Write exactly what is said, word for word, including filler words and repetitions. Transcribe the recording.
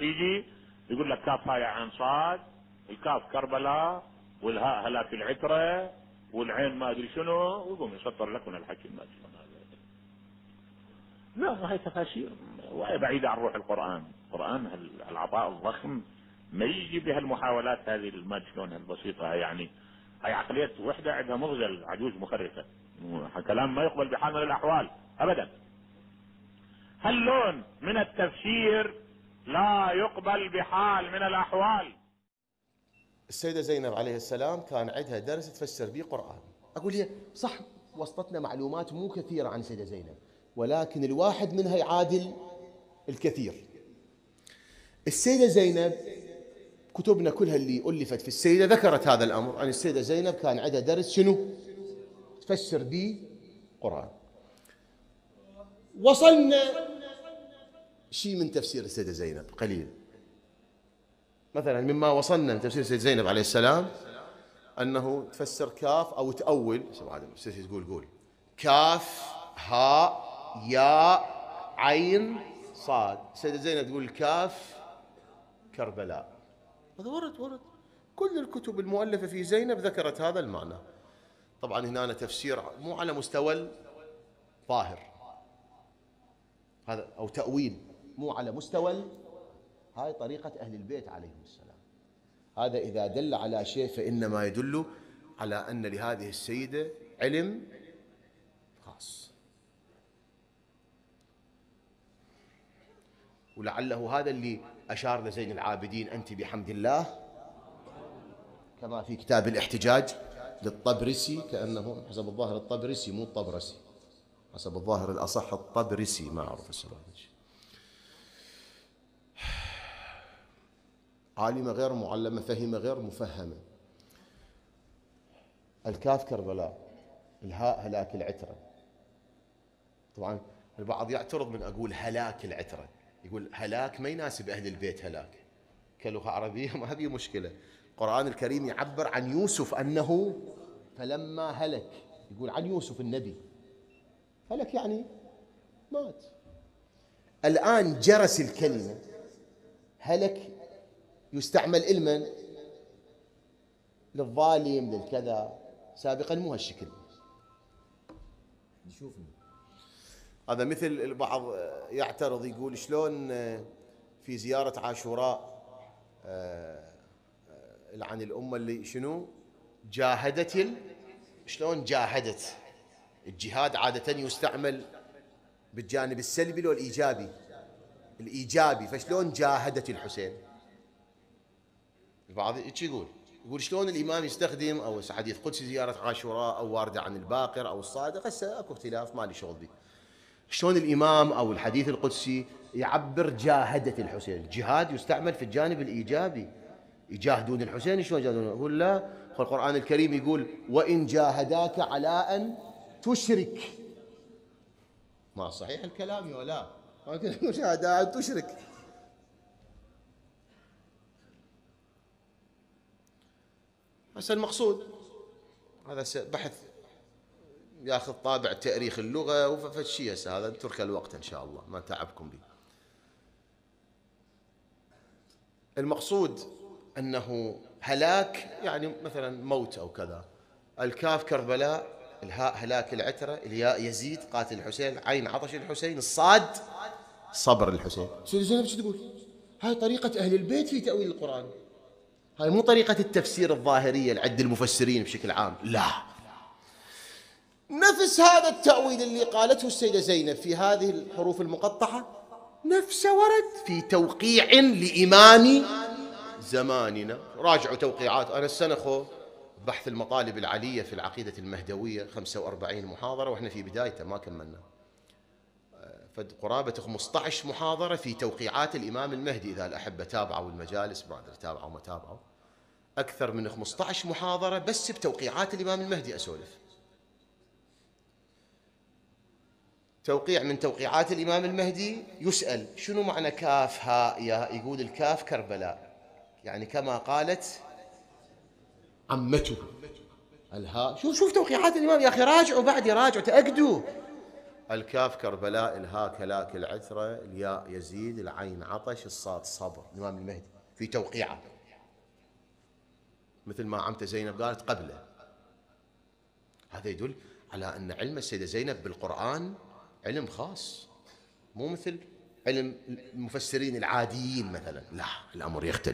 يجي يقول لك كاف هاء عين صاد، الكاف كربلاء، والهاء هلاك العترة، والعين ما ادري شنو، ويقوم يسطر لك من الحكي ما ادري شنو. لا هاي تفاسير وهي بعيدة عن روح القرآن. القرآن العطاء الضخم ما يجي بها المحاولات هذه ما شلون البسيطة. يعني هاي عقلية وحدة عندها مغزل عجوز مخرفة، كلام ما يقبل بحال من الأحوال أبدا. هاللون من التفسير لا يقبل بحال من الأحوال. السيدة زينب عليه السلام كان عندها درس تفسر به قرآن. أقول هي صح وصلتنا معلومات مو كثيرة عن السيدة زينب، ولكن الواحد منها يعادل الكثير. السيدة زينب كتبنا كلها اللي ألفت في السيدة ذكرت هذا الأمر، أن السيدة زينب كان عندها درس شنو؟ تفسر به قرآن. وصلنا شيء من تفسير السيدة زينب قليل. مثلا مما وصلنا من تفسير السيدة زينب عليه السلام أنه تفسر كاف أو تأول، تقول قول كاف هاء ياء عين صاد. السيدة زينب تقول كاف كربلاء. هذا ورد ورد كل الكتب المؤلفة في زينب ذكرت هذا المعنى. طبعا هنا تفسير مو على مستوى الظاهر هذا، أو تأويل مو على مستوى، هاي طريقة أهل البيت عليهم السلام. هذا إذا دل على شيء فإنما يدل على أن لهذه السيدة علم خاص، ولعله هذا اللي أشار لزين العابدين أنت بحمد الله، كما في كتاب الاحتجاج للطبرسي، كأنه حسب الظاهر الطبرسي مو الطبرسي، حسب الظاهر الأصح الطبرسي، ما أعرف السبب. عالمة غير معلمة، فهمة غير مفهمة. الكاف كربلاء، الهاء هلاك العترة. طبعا البعض يعترض من أقول هلاك العترة، يقول هلاك ما يناسب أهل البيت هلاك كلغة عربية، ما هذه مشكلة. القرآن الكريم يعبر عن يوسف أنه فلما هلك، يقول عن يوسف النبي هلك يعني مات. الآن جرس الكلمة هلك يستعمل إلمن للظالم للكذا، سابقا مو هالشكل. نشوفني هذا مثل البعض يعترض يقول شلون في زيارة عاشوراء عن الأمة اللي شنو جاهدت ال... شلون جاهدت. الجهاد عادة يستعمل بالجانب السلبي لو الإيجابي، الإيجابي، فشلون جاهدت الحسين. البعض ايش يقول؟ يقول شلون الإمام يستخدم أو حديث قدسي زيارة عاشوراء أو واردة عن الباقر أو الصادق، هسه اكو اختلاف ما لي شغل به. شلون الإمام أو الحديث القدسي يعبر جاهدت الحسين؟ الجهاد يستعمل في الجانب الإيجابي، يجاهدون الحسين. شلون يجاهدون؟ يقول لا، القرآن الكريم يقول وإن جاهداك على أن تشرك. ما صحيح الكلام ولا مجاهدة أن تشرك. هسه المقصود هذا بحث ياخذ طابع تاريخ اللغة وفشي، هسه هذا نترك الوقت إن شاء الله ما تعبكم به. المقصود أنه هلاك يعني مثلا موت أو كذا. الكاف كربلاء، الهاء هلاك العترة، الياء يزيد قاتل الحسين، عين عطش الحسين، الصاد صبر الحسين. سيدي زينب شو تقول؟ هاي طريقة أهل البيت في تأويل القرآن، هاي مو طريقة التفسير الظاهرية لعد المفسرين بشكل عام، لا. نفس هذا التأويل اللي قالته السيدة زينب في هذه الحروف المقطعة نفسه ورد في توقيع لإمام زماننا. راجعوا توقيعات. أنا السنة خو بحث المطالب العالية في العقيدة المهدوية خمسة وأربعين محاضرة وإحنا في بدايته ما كملنا، فقرابة خمسة عشر محاضرة في توقيعات الإمام المهدي. إذا الأحبة تابعوا المجالس، ما أدري تابعوا ما تابعوا، أكثر من خمسة عشر محاضرة بس بتوقيعات الإمام المهدي أسولف. توقيع من توقيعات الإمام المهدي يسأل شنو معنى كاف هاء ياء، يقول الكاف كربلاء، يعني كما قالت عمته. الهاء شوف شوف توقيعات الإمام يا أخي، راجعوا بعد، راجعوا تأكدوا. الكاف كربلاء، الهاء كلاك العثرة، الياء يزيد، العين عطش، الصاد صبر. الإمام المهدي في توقيعه مثل ما عمته زينب قالت قبله. هذا يدل على أن علم السيدة زينب بالقرآن علم خاص، مو مثل علم المفسرين العاديين مثلا، لا الأمر يختلف.